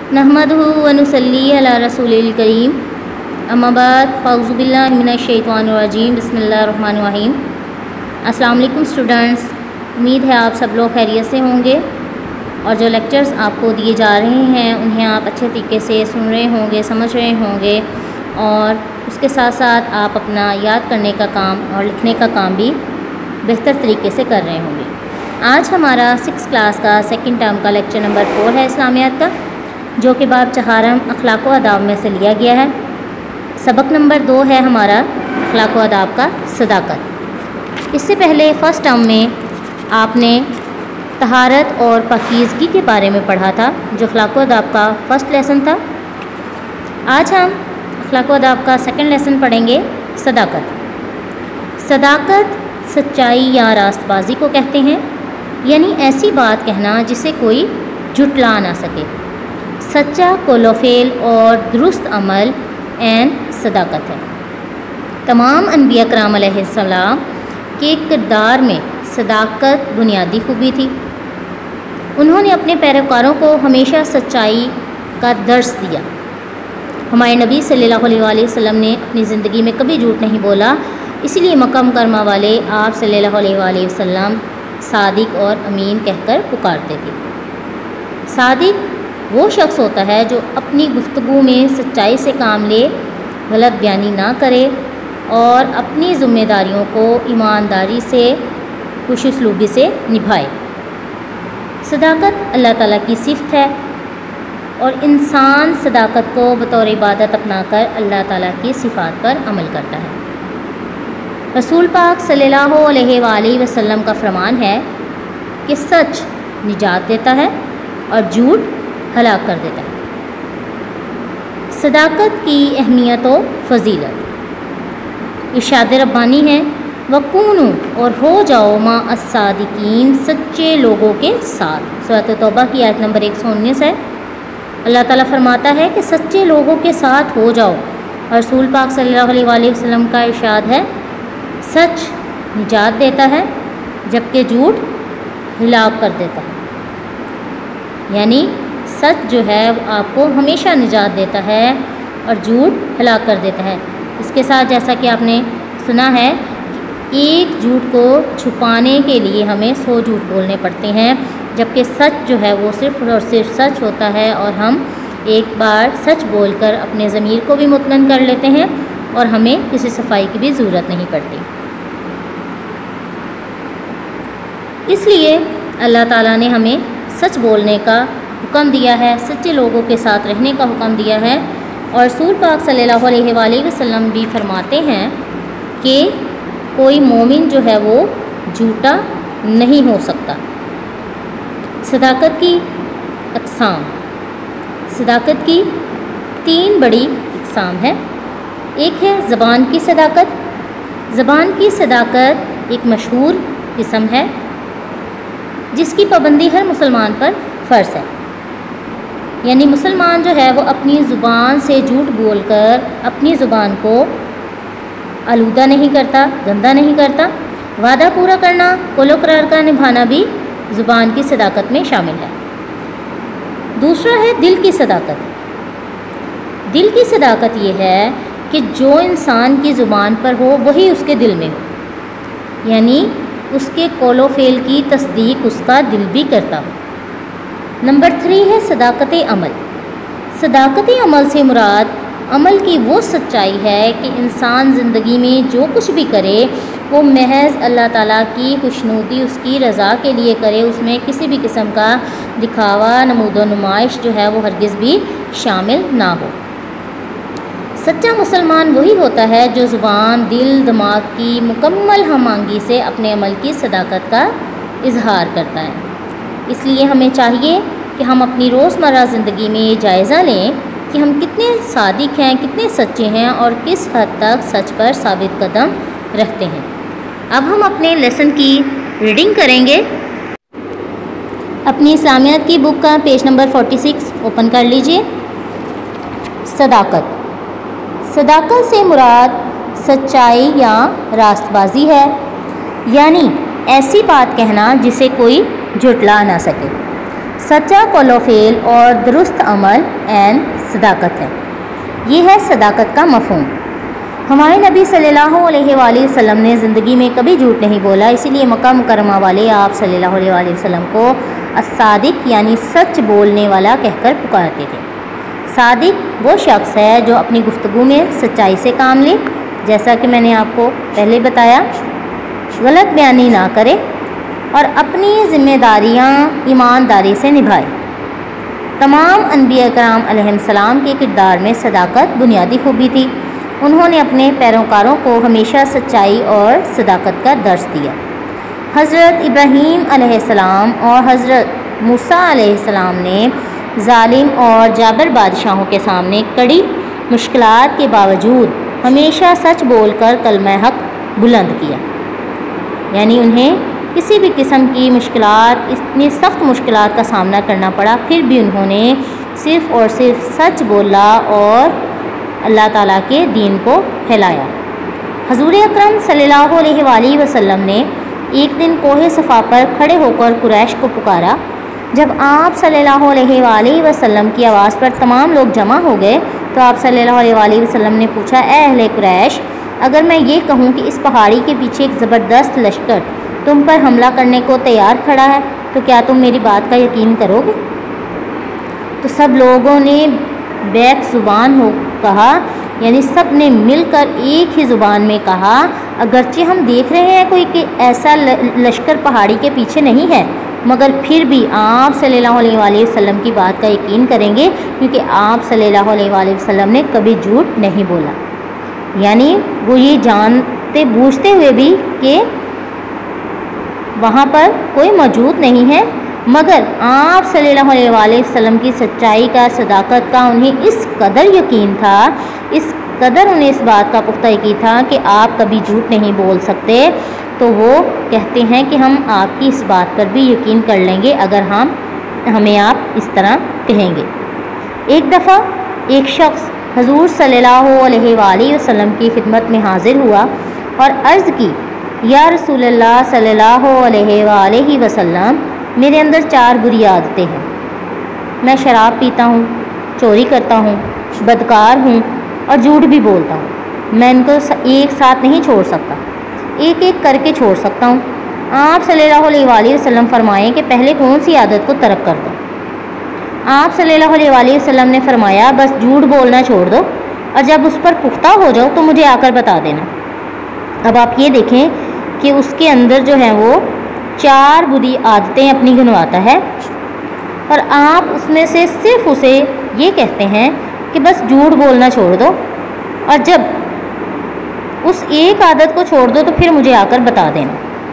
नहमदुहु व नुसल्ली अला रसूलिल करीम अम्मा बाद फ़अऊज़ु बिल्लाहि मिनश शैतानिर रजीम बिस्मिल्लाहिर रहमानिर रहीम। अस्सलाम वालेकुम स्टूडेंट्स, उम्मीद है आप सब लोग खैरियत से होंगे और जो लेक्चर्स आपको दिए जा रहे हैं उन्हें आप अच्छे तरीके से सुन रहे होंगे, समझ रहे होंगे और उसके साथ साथ आप अपना याद करने का काम और लिखने का काम भी बेहतर तरीके से कर रहे होंगे। आज हमारा 6th क्लास का सेकंड टर्म का लेक्चर नंबर 4 है इस्लामियात का, जो कि बाब चहारम अखलाक व आदाब में से लिया गया है। सबक नंबर 2 है हमारा अखलाक व आदाब का सदाकत। इससे पहले फ़र्स्ट टर्म में आपने तहारत और पाकीज़गी के बारे में पढ़ा था, जो अखलाक व आदाब का फ़र्स्ट लेसन था। आज हम अखलाक व आदाब का सेकंड लेसन पढ़ेंगे, सदाकत। सदाकत सच्चाई या रास्तबाजी को कहते हैं, यानी ऐसी बात कहना जिसे कोई झुटला ना सके। सच्चा कोलोफेल और दुरुस्त अमल एन सदाकत है। तमाम अनबिया कराम अलैहिस्सलाम के किरदार में सदाकत बुनियादी खूबी थी। उन्होंने अपने पैरोकारों को हमेशा सच्चाई का दर्स दिया। हमारे नबी सल्लल्लाहु अलैहि वसल्लम ने अपनी ज़िंदगी में कभी झूठ नहीं बोला, इसलिए मक्का मुकर्रमा वाले आप सल्लल्लाहु अलैहि वसल्लम सादिक और अमीन कहकर पुकारते थे। सादिक वो शख्स होता है जो अपनी गुफ्तगू में सच्चाई से काम ले, गलत बयानी ना करे और अपनी ज़िम्मेदारियों को ईमानदारी से खुशउस्लूबी से निभाए। सदाकत अल्लाह ताला की सिफ़त है और इंसान सदाकत को बतौर इबादत अपनाकर अल्लाह ताला की सिफ़ात पर अमल करता है। रसूल पाक सल्लल्लाहु अलैहि वसल्लम का फरमान है कि सच निजात देता है और झूठ हलाक कर देता है। सदाकत की अहमियत व फ़जीलत। इरशाद रब्बानी है, वकूनू और हो जाओ मा अस्सादिकीन, सच्चे लोगों के साथ। सूरह तौबा की आयत नंबर 119 है। अल्लाह ताला फरमाता है कि सच्चे लोगों के साथ हो जाओ और रसूल पाक सल्लल्लाहु अलैहि वसल्लम का इरशाद है, सच निजात देता है जबकि झूठ हिलाक कर देता है। यानी सच जो है वो आपको हमेशा निजात देता है और झूठ हलाक कर देता है। इसके साथ जैसा कि आपने सुना है कि एक झूठ को छुपाने के लिए हमें 100 झूठ बोलने पड़ते हैं, जबकि सच जो है वो सिर्फ़ और सिर्फ सच होता है और हम एक बार सच बोलकर अपने ज़मीर को भी मुतमईन कर लेते हैं और हमें किसी सफाई की भी ज़रूरत नहीं पड़ती। इसलिए अल्लाह ताला ने हमें सच बोलने का हुक्म दिया है, सच्चे लोगों के साथ रहने का हुक्म दिया है। और रसूल पाक सल्लल्लाहु अलैहि वसल्लम भी फरमाते हैं कि कोई मोमिन जो है वो झूठा नहीं हो सकता। सदाकत की अक़साम। सदाकत की 3 बड़ी अक़साम है। एक है ज़बान की सदाकत। ज़बान की सदाकत एक मशहूर किस्म है जिसकी पाबंदी हर मुसलमान पर फ़र्ज़ है। यानी मुसलमान जो है वो अपनी ज़ुबान से झूठ बोलकर अपनी ज़ुबान को आलूदा नहीं करता, गंदा नहीं करता। वादा पूरा करना, कौलो करार का निभाना भी ज़ुबान की सदाकत में शामिल है। दूसरा है दिल की सदाकत। दिल की सदाकत ये है कि जो इंसान की ज़ुबान पर हो वही उसके दिल में हो, यानी उसके कौलो फेल की तस्दीक उसका दिल भी करता हो। नंबर 3 है सदाकत अमल। सदाकत अमल से मुराद अमल की वो सच्चाई है कि इंसान ज़िंदगी में जो कुछ भी करे वो महज अल्लाह ताला की खुशनुदी, उसकी रज़ा के लिए करे, उसमें किसी भी किस्म का दिखावा, नमूदो नुमाइश जो है वो हरगिज़ भी शामिल ना हो। सच्चा मुसलमान वही होता है जो ज़ुबान, दिल, दिमाग की मुकम्मल हमआंगी से अपने अमल की सदाकत का इजहार करता है। इसलिए हमें चाहिए कि हम अपनी रोज़मर्रा ज़िंदगी में ये जायज़ा लें कि हम कितने सादिक हैं, कितने सच्चे हैं और किस हद तक सच पर साबित कदम रखते हैं। अब हम अपने लेसन की रीडिंग करेंगे। अपनी इस्लामियात की बुक का पेज नंबर 46 ओपन कर लीजिए। सदाकत। सदाकत से मुराद सच्चाई या रास्तबाजी है, यानी ऐसी बात कहना जिसे कोई झुटला ना सके। سچا قول و فعل اور درست عمل عین صداقت ہے۔ یہ ہے صداقت کا مفہوم۔ ہمارے نبی صلی اللہ علیہ وآلہ وسلم نے زندگی میں کبھی جھوٹ نہیں بولا، اسی لیے مکہ مکرمہ والے آپ صلی اللہ علیہ وآلہ وسلم کو الصادق یعنی سچ بولنے والا کہہ کر پکارتے تھے۔ صادق وہ شخص ہے جو اپنی گفتگو میں سچائی سے کام لے، جیسا کہ میں نے آپ کو پہلے بتایا، غلط بیانی نہ کرے اور اپنی ذمہ داریاں ایمانداری سے نبھائے۔ تمام انبیاء کرام علیہ السلام کے کردار میں صداقت بنیادی خوبی تھی۔ انہوں نے اپنے پیروکاروں کو ہمیشہ سچائی اور صداقت کا درس دیا۔ حضرت ابراہیم علیہ السلام اور حضرت موسیٰ علیہ السلام نے ظالم اور جابر بادشاہوں کے سامنے کڑی مشکلات کے باوجود ہمیشہ سچ بول کر کلمہ حق بلند کیا، یعنی انہیں کسی بھی قسم کی مشکلات، اتنی سخت مشکلات کا سامنا کرنا پڑا، پھر بھی انہوں نے صرف اور صرف سچ بولا اور اللہ تعالیٰ کے دین کو پھیلایا۔ حضور اکرم صلی اللہ علیہ وآلہ وسلم نے ایک دن کوہ صفا پر کھڑے ہو کر قریش کو پکارا۔ جب آپ صلی اللہ علیہ وآلہ وسلم کی آواز پر تمام لوگ جمع ہو گئے تو آپ صلی اللہ علیہ وآلہ وسلم نے پوچھا، اے اہل قریش، اگر میں یہ کہوں کہ اس پہاڑی کے پیچھے ایک زبردست لشکر تم پر حملہ کرنے کو تیار کھڑا ہے تو کیا تم میری بات کا یقین کرو گے؟ تو سب لوگوں نے بیک زبان ہو کہا، یعنی سب نے مل کر ایک ہی زبان میں کہا، اگرچہ ہم دیکھ رہے ہیں کوئی کہ ایسا لشکر پہاڑی کے پیچھے نہیں ہے، مگر پھر بھی آپ صلی اللہ علیہ وآلہ وسلم کی بات کا یقین کریں گے، کیونکہ آپ صلی اللہ علیہ وآلہ وسلم نے کبھی جھوٹ نہیں بولا۔ یعنی وہ یہ جانتے بوجھتے ہوئے بھی کہ وہاں پر کوئی موجود نہیں ہے، مگر آپ صلی اللہ علیہ وآلہ وسلم کی سچائی کا، صداقت کا انہیں اس قدر یقین تھا، اس قدر انہیں اس بات کا پختہ یقین تھا کہ آپ کبھی جھوٹ نہیں بول سکتے، تو وہ کہتے ہیں کہ ہم آپ کی اس بات پر بھی یقین کر لیں گے اگر ہمیں آپ اس طرح کہیں گے۔ ایک دفعہ ایک شخص حضور صلی اللہ علیہ وآلہ وسلم کی خدمت میں حاضر ہوا اور عرض کی، یا رسول اللہ صلی اللہ علیہ وآلہ وسلم، میرے اندر 4 بری عادتیں ہیں۔ میں شراب پیتا ہوں، چوری کرتا ہوں، بدکار ہوں اور جھوٹ بھی بولتا ہوں۔ میں ان کو ایک ساتھ نہیں چھوڑ سکتا، ایک ایک کر کے چھوڑ سکتا ہوں۔ آپ صلی اللہ علیہ وآلہ وسلم فرمائیں کہ پہلے کون سی عادت کو ترک کر دو؟ آپ صلی اللہ علیہ وآلہ وسلم نے فرمایا، بس جھوٹ بولنا چھوڑ دو، اور جب اس پر پختہ ہو جاؤ تو مجھے آ کر بتا دینا۔ اب آپ یہ دیکھیں کہ اس کے اندر جو ہے وہ 4 بری عادتیں اپنی گنواتا ہے، اور آپ اس میں سے صرف اسے یہ کہتے ہیں کہ بس جھوٹ بولنا چھوڑ دو، اور جب اس ایک عادت کو چھوڑ دو تو پھر مجھے آ کر بتا دینا۔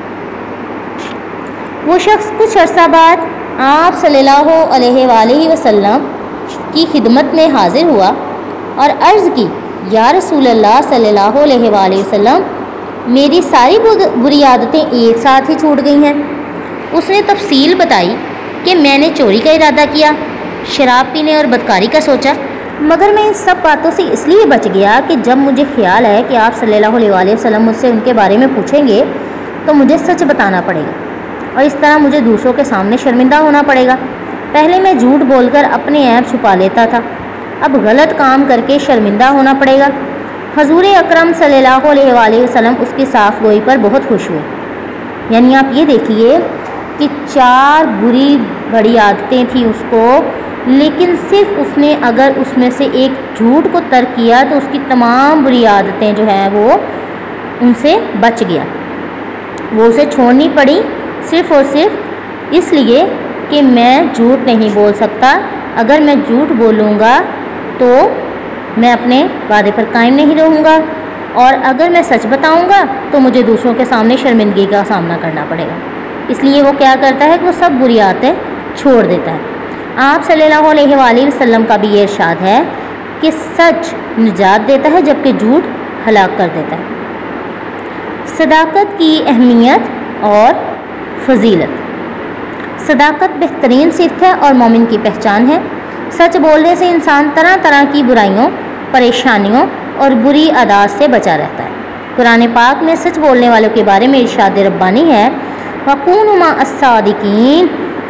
وہ شخص کچھ عرصہ بعد آپ صلی اللہ علیہ وآلہ وسلم کی خدمت میں حاضر ہوا اور عرض کی، یا رسول اللہ صلی اللہ علیہ وآلہ وسلم، میری ساری بری عادتیں ایک ساتھ ہی چھوٹ گئی ہیں۔ اس نے تفصیل بتائی کہ میں نے چوری کا ارادہ کیا، شراب پینے اور بدکاری کا سوچا، مگر میں ان سب باتوں سے اس لیے بچ گیا کہ جب مجھے خیال ہے کہ آپ صلی اللہ علیہ وآلہ وسلم مجھ سے ان کے بارے میں پوچھیں گے تو مجھے سچ بتانا پڑے گا، اور اس طرح مجھے دوسروں کے سامنے شرمندہ ہونا پڑے گا۔ پہلے میں جھوٹ بول کر اپنے عیب چھپا لیتا تھا، اب غلط کام کر کے شرمندہ ہونا پڑے گا۔ حضور اکرم صلی اللہ علیہ وآلہ وسلم اس کی صاف گوئی پر بہت خوش ہوئے۔ یعنی آپ یہ دیکھیے کہ 4 بڑی عادتیں تھیں اس کو، لیکن صرف اس نے اگر اس میں سے ایک جھوٹ کو ترک کیا تو اس کی تمام بری عادتیں جو ہیں وہ ان سے بچ گیا۔ وہ اسے چھوڑنی پڑی صرف اور صرف اس لیے کہ میں جھوٹ نہیں بول سکتا، اگر میں جھوٹ بولوں گا تو میں اپنے وعدے پر قائم نہیں رہوں گا، اور اگر میں سچ بتاؤں گا تو مجھے دوسروں کے سامنے شرمندگی کا سامنا کرنا پڑے گا۔ اس لیے وہ کیا کرتا ہے کہ وہ سب بری عادتیں چھوڑ دیتا ہے۔ آپ صلی اللہ علیہ وآلہ وسلم کا بھی یہ ارشاد ہے کہ سچ نجات دیتا ہے جبکہ جھوٹ ہلاک کر دیتا ہے۔ صداقت کی اہمیت اور فضیلت۔ صداقت بہترین صفت ہے اور مومن کی پہچان ہے۔ سچ بولنے سے انسان طرح طرح کی برائیوں، پریشانیوں اور بری عادات سے بچا رہتا ہے۔ قرآن پاک میں سچ بولنے والوں کے بارے میں ارشاد ربانی ہے، وَكُونُوا مَعَ الصَّادِقِينَ،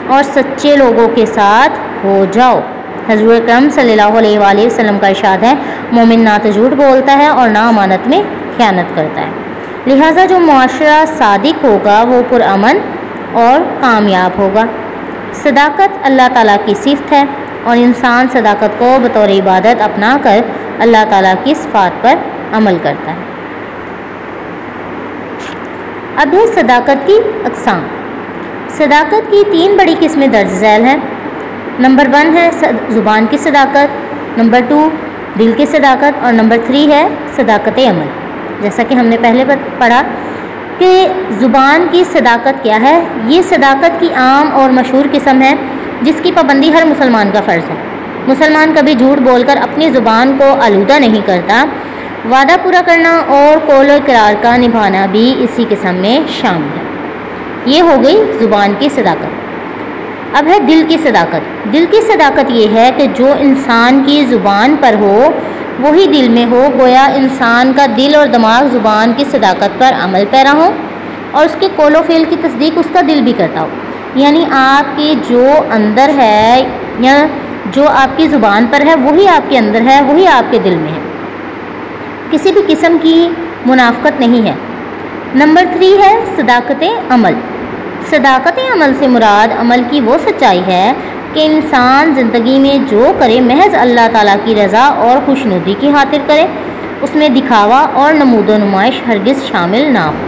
اور سچے لوگوں کے ساتھ ہو جاؤ۔ حضور اکرم صلی اللہ علیہ وآلہ وسلم کا ارشاد ہے مومن نہ تو جھوٹ بولتا ہے اور نہ امانت میں خیانت کرتا ہے۔ لہٰذا جو معاشرہ صادق ہوگا وہ پرامن اور کامیاب ہوگا۔ صداقت اللہ تعالیٰ کی صفت ہے اور انسان صداقت کو بطور عبادت اپنا کر اللہ تعالیٰ کی صفات پر عمل کرتا ہے۔ اب ہے صداقت کی اقسام۔ صداقت کی 3 بڑی قسمیں درج ذیل ہیں۔ نمبر 1 ہے زبان کی صداقت، نمبر 2 دل کی صداقت اور نمبر 3 ہے صداقت عمل۔ جیسا کہ ہم نے پہلے پڑھا کہ زبان کی صداقت کیا ہے، یہ صداقت کی عام اور مشہور قسم ہے جس کی پابندی ہر مسلمان کا فرض ہے۔ مسلمان کبھی جھوٹ بول کر اپنی زبان کو آلودہ نہیں کرتا۔ وعدہ پورا کرنا اور قول و اقرار کا نبھانا بھی اسی قسم میں شامل ہے۔ یہ ہو گئی زبان کی صداقت۔ اب ہے دل کی صداقت۔ دل کی صداقت یہ ہے کہ جو انسان کی زبان پر ہو وہی دل میں ہو، گویا انسان کا دل اور دماغ زبان کی صداقت پر عمل پیرا ہو اور اس کے قول و فعل کی تصدیق اس کا دل بھی کرتا ہو۔ یعنی آپ کے جو اندر ہے یا جو آپ کی زبان پر ہے وہی آپ کے اندر ہے، وہی آپ کے دل میں ہے، کسی بھی قسم کی منافقت نہیں ہے۔ نمبر 3 ہے صداقت عمل۔ صداقت عمل سے مراد عمل کی وہ سچائی ہے کہ انسان زندگی میں جو کرے محض اللہ تعالیٰ کی رضا اور خوشنودی کی خاطر کرے، اس میں دکھاوا اور نمود و نمائش ہرگز شامل نہ ہو۔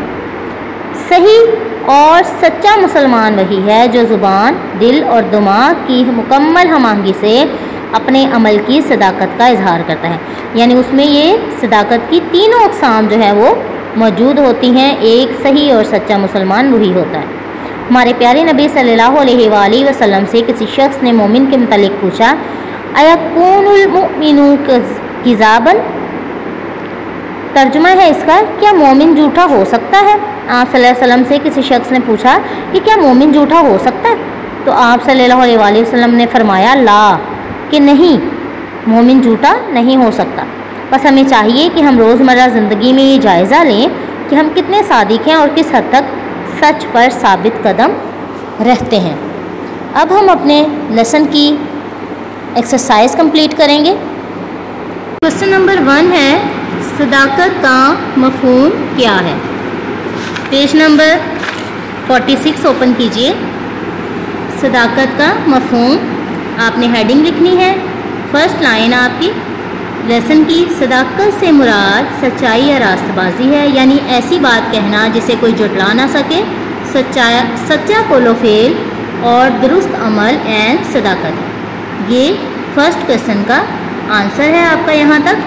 صحیح اور سچا مسلمان وہی ہے جو زبان، دل اور دماغ کی مکمل ہم آہنگی سے اپنے عمل کی صداقت کا اظہار کرتا ہے۔ یعنی اس میں یہ صداقت کی تینوں اقسام جو ہے وہ موجود ہوتی ہیں۔ ایک صحیح اور سچا مسلمان وہی ہوتا ہے۔ ہمارے پیارے نبی صلی اللہ علیہ وآلہ وسلم سے کسی شخص نے مومن کے متعلق پوچھا اَیَکُونُ الْمُؤْمِنُ کَذَّابًا، ترجمہ ہے اس کا کیا مومن جھوٹا ہو سکتا ہے؟ آپ صلی اللہ علیہ وسلم سے کسی شخص نے پوچھا کہ کیا مومن جھوٹا ہو سکتا ہے؟ تو آپ صلی اللہ علیہ وآلہ وسلم نے فرمایا لا، کہ نہیں، مومن جھوٹا نہیں ہو سکتا۔ بس ہمیں چاہیے کہ ہم روزمرہ زندگی میں یہ جائزہ لیں کہ ہم کتنے صادق ہیں اور کس حد تک سچ پر ثابت قدم رہتے ہیں۔ اب ہم اپنے لیسن کی ایکسرسائز کمپلیٹ کریں گے۔ کوسچن نمبر 1 ہے صداقت کا مفہوم کیا ہے؟ پیج نمبر 46 اوپن کیجئے۔ صداقت کا مفہوم آپ نے ہیڈنگ لکھنی ہے۔ فرسٹ لائن آپ کی لیسن کی، صداقت سے مراد سچائی یا راست بازی ہے، یعنی ایسی بات کہنا جسے کوئی جھٹلا نہ سکے، سچا قول و فعل اور درست عمل اینڈ صداقت ہے۔ یہ فرسٹ کوسچن کا آنسر ہے آپ کا یہاں تک۔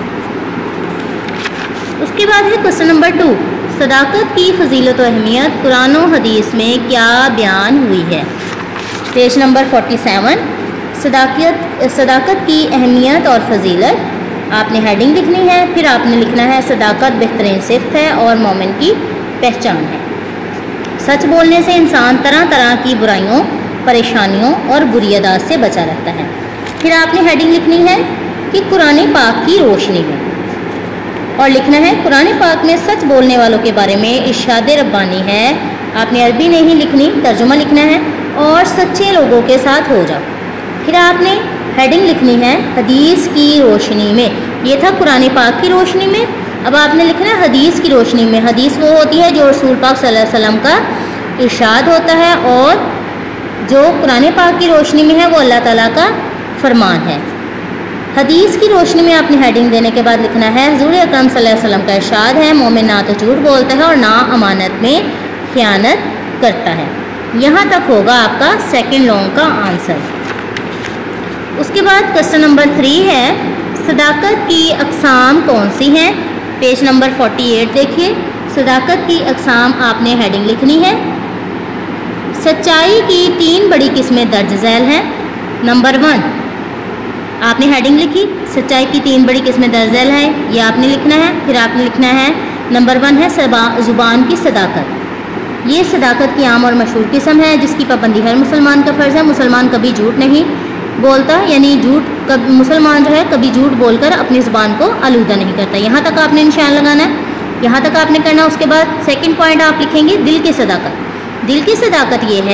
اس کے بعد ہے کوسچن نمبر 2، صداقت کی فضیلت و اہمیت قرآن و حدیث میں کیا بیان ہوئی ہے؟ پیج نمبر 47 صداقت کی اہمیت اور فضیلت آپ نے ہیڈنگ لکھنی ہے، پھر آپ نے لکھنا ہے صداقت بہترین صفت ہے اور مومن کی پہچان ہے۔ سچ بولنے سے انسان طرح طرح کی برائیوں، پریشانیوں اور بری عادات سے بچا رہتا ہے۔ پھر آپ نے ہیڈنگ لکھنی ہے کہ قرآن پاک کی روشنی میں، اور لکھنا ہے قرآن پاک میں سچ بولنے والوں کے بارے میں ارشاد ربانی ہے۔ آپ نے عربی نہیں لکھنی، ترجمہ لکھنا ہے، اور سچے لوگوں کے ساتھ ہو جاؤ۔ پھر آپ نے ہیڈنگ لکھنی ہے حدیث کی روشنی میں، یہ تھا قرآن پاک کی روشنی میں، اب آپ نے لکھنا ہے حدیث کی روشنی میں۔ حدیث وہ ہوتی ہے جو رسول پاک صلی اللہ علیہ وسلم کا ارشاد ہوتا ہے، اور جو قرآن پاک کی روشنی میں ہے وہ اللہ تعالیٰ کا فرمان ہے۔ حدیث کی روشنی میں آپ نے ہیڈنگ دینے کے بعد لکھنا ہے حضور اکرم صلی اللہ علیہ وسلم کا ارشاد ہے مومن نہ تو جھوٹ بولتا ہے اور نہ امانت میں خیانت کرتا ہے۔ یہاں تک ہوگا آپ کا سیکنڈ لانگ کا آنسر۔ اس کے بعد کوسچن نمبر 3 ہے صداقت کی اقسام کون سی ہیں؟ پیج نمبر 48 دیکھیے۔ صداقت کی اقسام آپ نے ہیڈنگ لکھنی ہے۔ سچائی کی 3 بڑی قسمیں درج ذیل ہیں۔ نمبر 1 آپ نے ہیڈنگ لکھی، سچائی کی 3 بڑی قسمیں درج ذیل ہیں، یہ آپ نے لکھنا ہے۔ پھر آپ نے لکھنا ہے نمبر 1 ہے زبان کی صداقت۔ یہ صداقت کی عام اور مشہور قسم ہے جس کی پابندی ہر مسلمان کا فرض ہے۔ مسلمان کبھی جھوٹ نہیں بولتا، یعنی مسلمان جو ہے کبھی جھوٹ بول کر اپنی زبان کو آلودہ نہیں کرتا۔ یہاں تک آپ نے نشان لگانا ہے، یہاں تک آپ نے کرنا۔ اس کے بعد سیکنڈ پوائنٹ آپ لکھیں گے دل کی صداقت۔ دل کی صداقت یہ ہے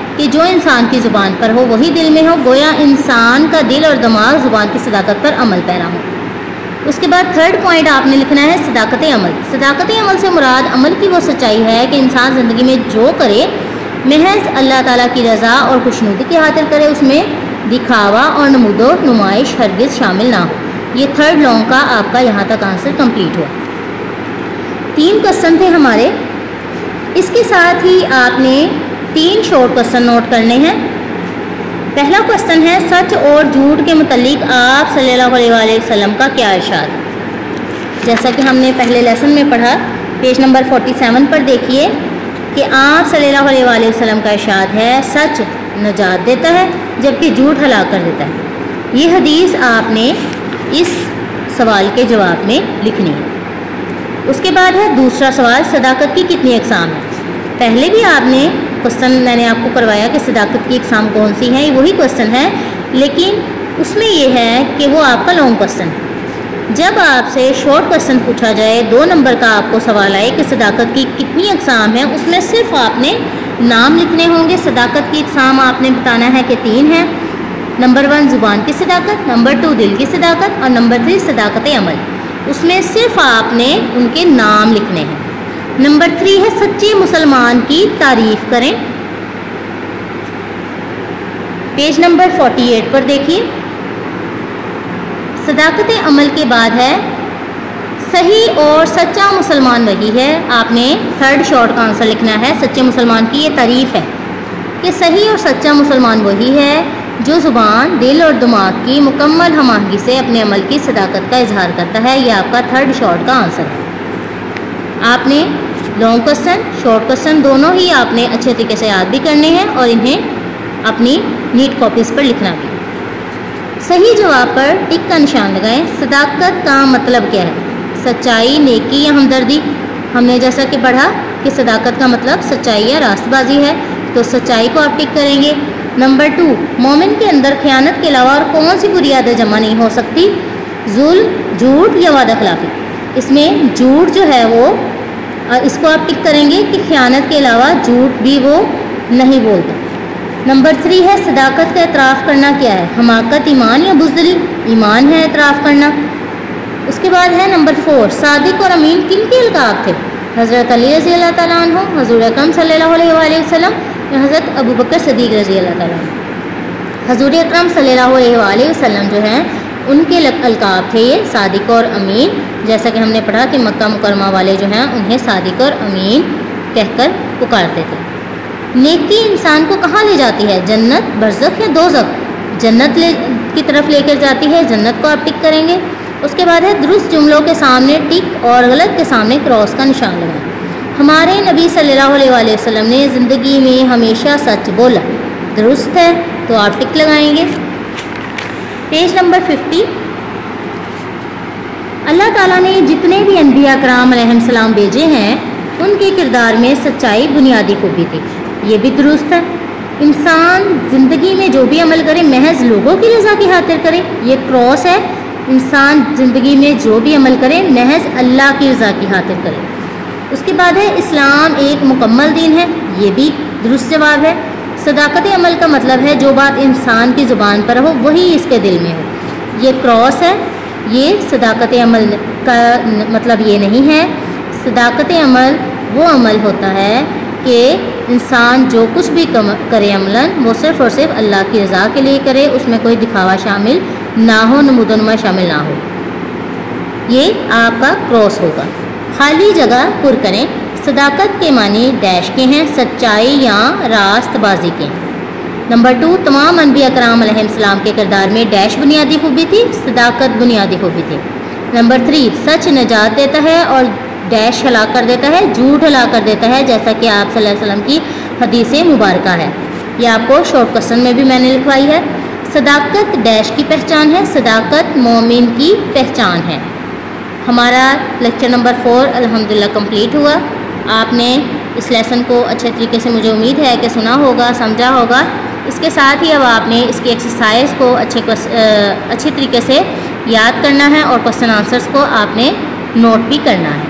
کہ جو انسان کی زبان پر ہو وہی دل میں ہو، گویا انسان کا دل اور دماغ زبان کی صداقت پر عمل پیرا ہو۔ اس کے بعد تھرڈ پوائنٹ آپ نے لکھنا ہے صداقت عمل۔ صداقت عمل سے مراد عمل کی وہ سچائی ہے کہ انسان زندگی میں جو کرے محض اللہ تعالیٰ کی رضا اور خوشنودی کی خاطر کرے، اس میں دکھاوا اور نمود و نمائش ہرگز شامل نہ ہو۔ یہ تھرڈ لانگ کا آپ کا یہاں تک آنسر کمپلیٹ ہوا۔ 3 کوسچن تھے ہمارے، اس کے ساتھ ہی آپ نے 3 شارٹ کوسچن نوٹ کرنے ہیں۔ پہلا کوسچن ہے سچ اور جھوٹ کے متعلق آپ صلی اللہ علیہ وآلہ وسلم کا کیا ارشاد ہے؟ جیسا کہ ہم نے پہلے لیسن میں پڑھا، پیج نمبر 47 پر دیکھیے کہ آپ صلی اللہ علیہ وآلہ وسلم کا ارشاد ہے سچ نجات دیتا ہے جبکہ جھوٹ ہلاک کر دیتا ہے۔ یہ حدیث آپ نے اس سوال کے جواب میں لکھنی ہے۔ اس کے بعد ہے دوسرا سوال، صداقت کی کتنی اقسام ہیں؟ پہلے بھی آپ نے کوسچن میں نے آپ کو کروایا کہ صداقت کی اقسام کون سی ہیں، وہی کوسچن ہے، لیکن اس میں یہ ہے کہ وہ آپ کا لانگ کوسچن ہے۔ جب آپ سے شارٹ کوسچن پوچھا جائے 2 نمبر کا آپ کو سوال آئے کہ صداقت کی کتنی اقسام ہیں، اس میں صرف آپ نے نام لکھنے ہوں گے۔ صداقت کی اقسام آپ نے بتانا ہے کہ 3 ہیں۔ نمبر 1 زبان کی صداقت، نمبر 2 دل کی صداقت اور نمبر 3 صداقت عمل۔ اس میں صرف آپ نے ان کے نام لکھنے ہیں۔ نمبر 3 ہے سچے مسلمان کی تعریف کریں۔ پیج نمبر 48 پر دیکھیے، صداقت عمل کے بعد ہے صحیح اور سچا مسلمان وہی ہے۔ آپ نے تھرڈ شارٹ کا آنسر لکھنا ہے۔ سچے مسلمان کی یہ تعریف ہے کہ صحیح اور سچا مسلمان وہی ہے جو زبان، دل اور دماغ کی مکمل ہم آہنگی سے اپنے عمل کی صداقت کا اظہار کرتا ہے۔ یہ آپ کا تھرڈ شارٹ کا آنسر ہے۔ آپ نے لانگ کوسچن، شارٹ کوسچن دونوں ہی آپ نے اچھے طریقے سے یاد بھی کرنے ہیں اور انہیں اپنی نیٹ کاپیز پر لکھنا بھی۔ صحیح جواب پر ٹک کا نشان لگائیں۔ صداقت کا مطلب کیا ہے؟ سچائی، نیکی یا ہمدردی؟ ہم نے جیسا کہ پڑھا کہ صداقت کا مطلب سچائی یا راست بازی ہے، تو سچائی کو آپ ٹک کریں گے۔ نمبر 2 مومن کے اندر خیانت کے علاوہ اور کون سی بری عادت جمع نہیں ہو سکتی؟ ظلم، جھوٹ یا وعدہ خلافی؟ اس میں جھوٹ جو ہے وہ اس کو آپ ٹک کریں گے کہ خیانت کے علاوہ جھوٹ بھی وہ نہیں بولتا۔ نمبر 3 ہے صداقت کا اعتراف کرنا کیا ہے؟ حماقت، ایمان یا بزدلی؟ ایمان ہے اعتراف کرنا۔ اس کے بعد ہے نمبر 4 صادق اور امین کن کے القاب تھے؟ حضرت علی رضی اللہ تعالیٰ عنہ، حضور اکرم صلی اللہ علیہ وآلہ وسلم یا حضرت ابو بکر صدیق رضی اللہ تعالیٰ عنہ؟ حضور اکرم صلی اللہ علیہ وآلہ وسلم جو ہیں ان کے القاب تھے یہ صادق اور امین، جیسا کہ ہم نے پڑھا کہ مکہ مکرمہ والے جو ہیں انہیں صادق اور امین کہہ کر پکارتے تھے۔ نیکی انسان کو کہاں لے جاتی ہے؟ جنت، برزخ یا دوزخ؟ جنت کی طرف لے کر جاتی ہے، جنت کو آپ ٹک کریں گے۔ اس کے بعد ہے درست جملوں کے سامنے ٹک اور غلط کے سامنے کراس کا نشان لگائیں۔ ہمارے نبی صلی اللہ علیہ وآلہ وسلم نے زندگی میں ہمیشہ سچ بولا، درست ہے تو آپ ٹک لگائیں گے۔ پیج نمبر 50 اللہ تعالیٰ نے جتنے بھی انبیاء کرام علیہ السلام بھیجے ہیں ان کے کردار میں سچائی بنیادی خوبی تھی، یہ بھی درست ہے۔ انسان زندگی میں جو بھی عمل کرے محض لوگوں کی رضا کی خاطر کرے، یہ کراس ہے۔ انسان زندگی میں جو بھی عمل کرے محض اللہ کی رضا کی خاطر کرے۔ اس کے بعد ہے اسلام ایک مکمل دین ہے، یہ بھی درست جواب ہے۔ صداقت عمل کا مطلب ہے جو بات انسان کی زبان پر ہو وہی اس کے دل میں ہو، یہ کراس ہے۔ یہ صداقت عمل کا مطلب یہ نہیں ہے۔ صداقت عمل وہ عمل ہوتا ہے کہ انسان جو کچھ بھی کرے عملاً وہ صرف اور صرف اللہ کی رضا کے لیے کرے، اس میں کوئی دکھاوا شامل نہ ہو، نمود و نما شامل نہ ہو، یہ آپ کا کراس ہوگا۔ خالی جگہ پر کریں۔ صداقت کے معنی ڈیش کے ہیں، سچائی یا راست بازی کے ہیں۔ نمبر 2 تمام انبیاء کرام علیہ السلام کے کردار میں ڈیش بنیادی خوبی تھی، صداقت بنیادی خوبی تھی۔ نمبر 3 سچ نجات دیتا ہے اور ڈیش ہلاک کر دیتا ہے، جھوٹ ہلاک کر دیتا ہے، جیسا کہ آپ صلی اللہ علیہ وسلم کی حدیث مبارکہ ہے۔ یہ آپ کو شارٹ کوسچن میں بھی میں نے لکھوائی ہے۔ صداقت ڈیش کی پہچان ہے، صداقت مومن کی پہچان ہے۔ ہمارا لیکچر نمبر 4 الحمدللہ کمپلیٹ ہوا۔ آپ نے اس لیسن کو اچھے طریقے سے مجھے امید ہے کہ سنا ہوگا، سمجھا ہوگا۔ اس کے ساتھ ہی اب آپ نے اس کی ایکسرسائز کو اچھے طریقے سے یاد کرنا ہے اور کوسچن آنسرز کو آپ نے نوٹ بھی کرنا ہے۔